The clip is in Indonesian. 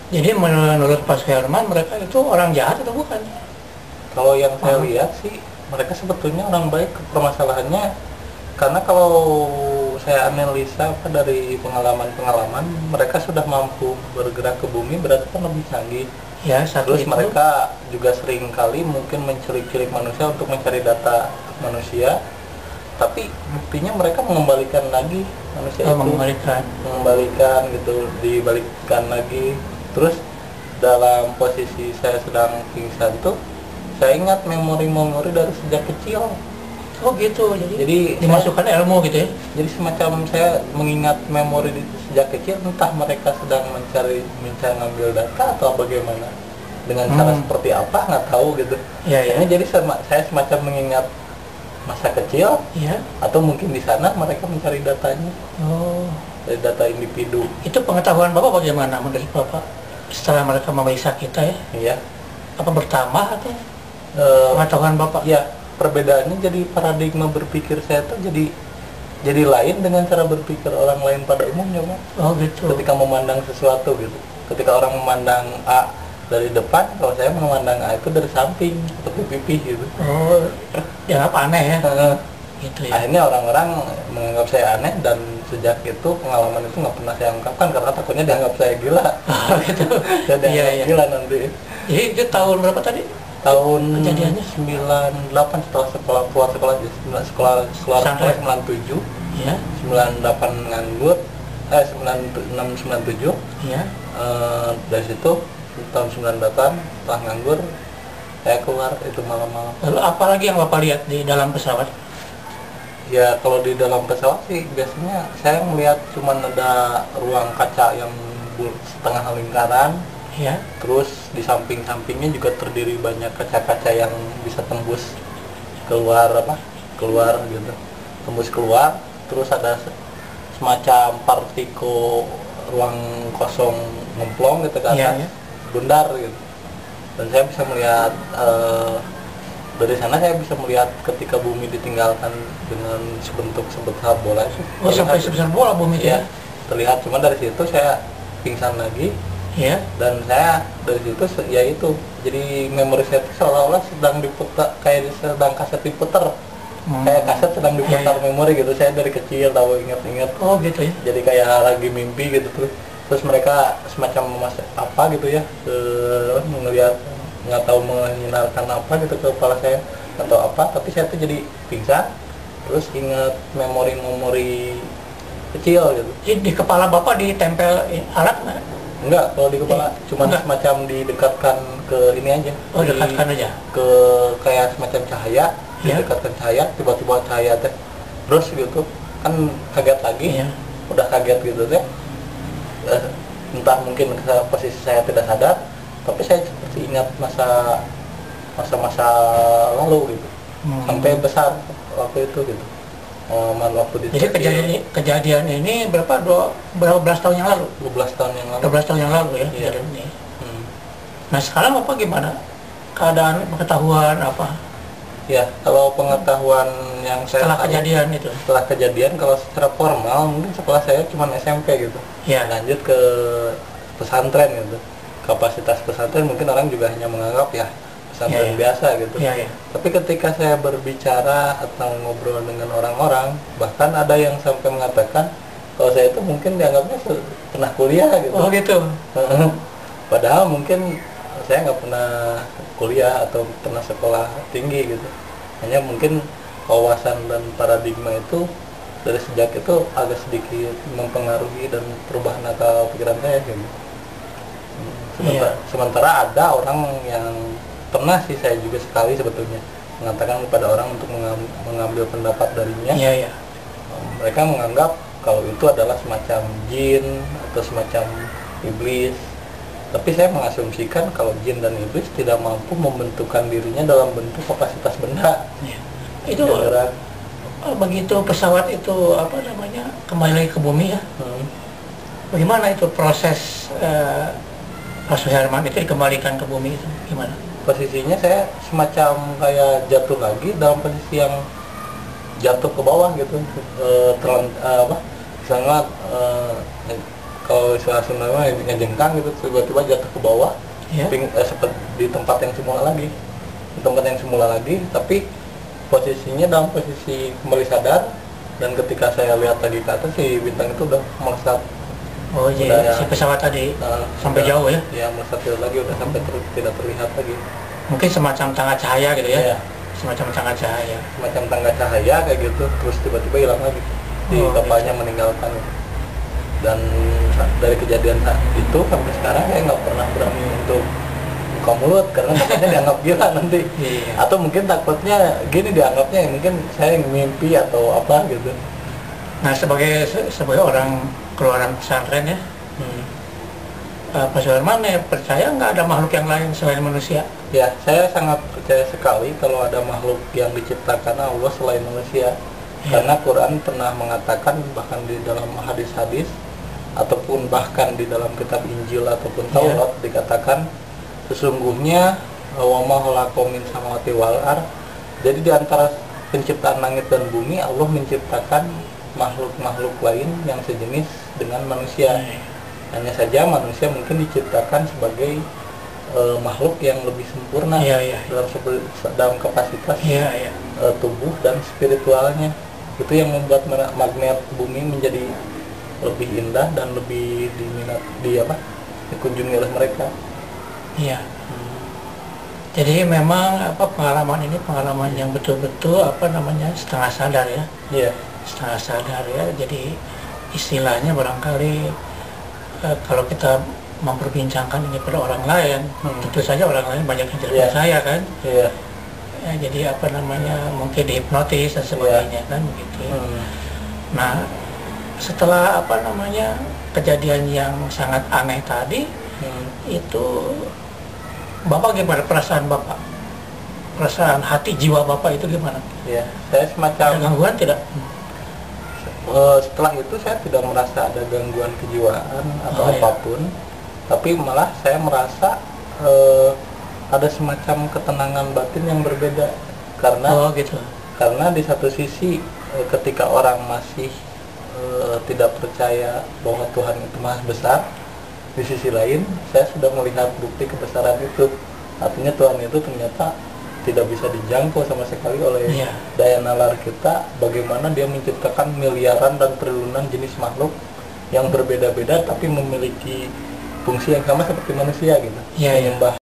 Jadi menurut Pak Suherman mereka itu orang jahat atau bukan? Kalau yang saya lihat sih mereka sebetulnya orang baik. Permasalahannya karena kalau saya analisa dari pengalaman-pengalaman, mereka sudah mampu bergerak ke bumi, berarti kan lebih canggih. Ya, satu Terus itu. mereka juga sering kali mungkin menculik-culik manusia untuk mencari data manusia, tapi buktinya mereka mengembalikan lagi manusia itu, mengembalikan gitu, dibalikan lagi. Terus dalam posisi saya sedang pingsan tuh, saya ingat memori-memori dari sejak kecil. Oh gitu, jadi dimasukkan ilmu gitu ya? Jadi semacam saya mengingat memori sejak kecil, entah mereka sedang mencari ngambil data atau bagaimana, dengan cara seperti apa nggak tahu gitu. Ya. Jadi saya semacam mengingat masa kecil, ya. Atau mungkin di sana mereka mencari datanya, dari data individu. Itu pengetahuan Bapak bagaimana menurut Bapak setelah mereka memeriksa kita ya? Iya. Apa bertambah atau pengetahuan Bapak? Ya, perbedaannya jadi paradigma berpikir saya tuh jadi lain dengan cara berpikir orang lain pada umumnya, Pak. Oh gitu. Ketika memandang sesuatu gitu. Ketika orang memandang A dari depan, kalau saya memandang A itu dari samping atau pipi gitu. Oh, ya apa aneh ya? Gitu ya. Akhirnya orang-orang menganggap saya aneh, dan sejak itu pengalaman itu nggak pernah saya ungkapkan karena takutnya dianggap saya gila. Oh, gitu. Saya dianggap gila nanti. Jadi itu tahun berapa tadi? Tahun kejadiannya 98 setelah keluar sekolah 97. Ya. 98 nganggur, 96 97. Ya. Dari situ tahun 98 setelah nganggur saya keluar itu malam-malam. Lalu apa lagi yang Bapak lihat di dalam pesawat? Ya kalau di dalam pesawat sih biasanya saya melihat cuman ada ruang kaca yang setengah lingkaran. Ya. Terus di samping-sampingnya juga terdiri banyak kaca-kaca yang bisa tembus keluar gitu, tembus keluar. Terus ada semacam partiko ruang kosong ngemplong gitu ke atas, bundar gitu. Dan saya bisa melihat dari sana saya bisa melihat ketika bumi ditinggalkan dengan sebesar bola itu. Oh, sampai sebesar bola bumi itu ya? Terlihat, cuma dari situ saya pingsan lagi. Ya. Dan saya dari situ ya itu, jadi memori saya itu seolah-olah sedang diputar, kayak sedang kaset diputar, kayak kaset sedang diputar memori gitu. Saya dari kecil tahu ingat-ingat. Oh gitu ya. Jadi kayak lagi mimpi gitu. Terus mereka semacam apa gitu ya, melihat, nggak tahu menyinarkan apa gitu ke kepala saya atau apa, tapi saya tuh jadi pingsan. Terus ingat memori-memori kecil gitu. Jadi di kepala Bapak ditempel alat nggak? Enggak, kalau di kepala cuma semacam didekatkan ke ini aja. Oh, dekatkan aja. Ke kayak semacam cahaya, didekatkan cahaya, tiba-tiba cahaya teh terus gitu. Kan kaget lagi. Udah kaget gitu teh. Entah mungkin posisi saya tidak sadar, tapi saya seperti ingat masa-masa lalu gitu. Sampai besar waktu itu gitu. Waktu di Jadi kejadian ini berapa belas tahun yang lalu? 12 tahun yang lalu. 12 tahun yang lalu ya. Iya. Ini. Nah sekarang Bapak gimana? Keadaan pengetahuan apa? Ya, kalau pengetahuan yang saya setelah kejadian itu. Setelah kejadian, kalau secara formal mungkin sekolah saya cuma SMP gitu. Ya. Lanjut ke pesantren gitu. Kapasitas pesantren mungkin orang juga hanya menganggap ya pesantren biasa gitu. Tapi ketika saya berbicara atau ngobrol dengan orang-orang, bahkan ada yang sampai mengatakan kalau saya itu mungkin dianggapnya pernah kuliah gitu. Oh gitu. Padahal mungkin saya nggak pernah kuliah atau pernah sekolah tinggi gitu. Hanya mungkin wawasan dan paradigma itu dari sejak itu agak sedikit mempengaruhi dan perubahan akal pikiran saya gitu. Sementara ada orang yang pernah sih, saya juga sekali sebetulnya mengatakan kepada orang untuk mengambil pendapat darinya. Mereka menganggap kalau itu adalah semacam jin atau semacam iblis. Tapi saya mengasumsikan kalau jin dan iblis tidak mampu membentukkan dirinya dalam bentuk kapasitas benda. Itu begitu pesawat itu kembali lagi ke bumi ya. Bagaimana itu proses Pak Suherman itu dikembalikan ke bumi itu gimana? Posisinya saya semacam kayak jatuh lagi dalam posisi yang jatuh ke bawah gitu, sangat kalau istilah Sunda mah ngejengkang gitu, tiba-tiba jatuh ke bawah. Ya. Seperti di tempat yang semula lagi, tapi posisinya dalam posisi kembali sadar, dan ketika saya lihat lagi ke atas si bintang itu udah melesat. Oh iya, si pesawat tadi sampai jauh ya? Ya melesat lagi, udah sampai tidak terlihat lagi. Mungkin semacam tangga cahaya gitu ya? Iya. Semacam tangga cahaya. Semacam tangga cahaya kayak gitu, terus tiba-tiba hilang lagi di kapalnya gitu. Meninggalkan. Dan dari kejadian saat itu sampai sekarang saya nggak pernah berani untuk buka mulut karena takutnya dianggap gila nanti. Iya. Atau mungkin takutnya gini dianggapnya mungkin saya mimpi atau apa gitu. Nah sebagai orang keluaran pesantren ya, Pak Suherman percaya nggak ada makhluk yang lain selain manusia? Ya, saya sangat percaya sekali kalau ada makhluk yang diciptakan Allah selain manusia. Ya. Karena Quran pernah mengatakan bahkan di dalam hadis-hadis ataupun bahkan di dalam kitab Injil ataupun Taurat dikatakan sesungguhnya wa ma khalaqu min samawati wal ard. Jadi di antara penciptaan langit dan bumi Allah menciptakan makhluk-makhluk lain yang sejenis dengan manusia. Hanya saja manusia mungkin diciptakan sebagai makhluk yang lebih sempurna dalam kapasitas tubuh dan spiritualnya. Itu yang membuat magnet bumi menjadi lebih indah dan lebih dikunjungi oleh mereka. Iya. Jadi memang pengalaman ini pengalaman yang betul-betul setengah sadar ya. Iya. Setengah sadar ya. Jadi istilahnya barangkali kalau kita memperbincangkan ini pada orang lain, tentu saja orang lain banyak yang tidak percaya kan. Iya. Ya, jadi mungkin dihipnotis dan sebagainya kan begitu. Nah, setelah kejadian yang sangat aneh tadi, itu Bapak gimana perasaan Bapak? Perasaan hati jiwa Bapak itu gimana? Ya, saya semacam ada gangguan tidak? Setelah itu saya tidak merasa ada gangguan kejiwaan atau apapun, tapi malah saya merasa ada semacam ketenangan batin yang berbeda karena di satu sisi ketika orang masih tidak percaya bahwa Tuhan itu maha besar, di sisi lain saya sudah melihat bukti kebesaran itu. Artinya Tuhan itu ternyata tidak bisa dijangkau sama sekali oleh daya nalar kita. Bagaimana dia menciptakan miliaran dan triliunan jenis makhluk yang berbeda-beda tapi memiliki fungsi yang sama seperti manusia gitu. Menyembah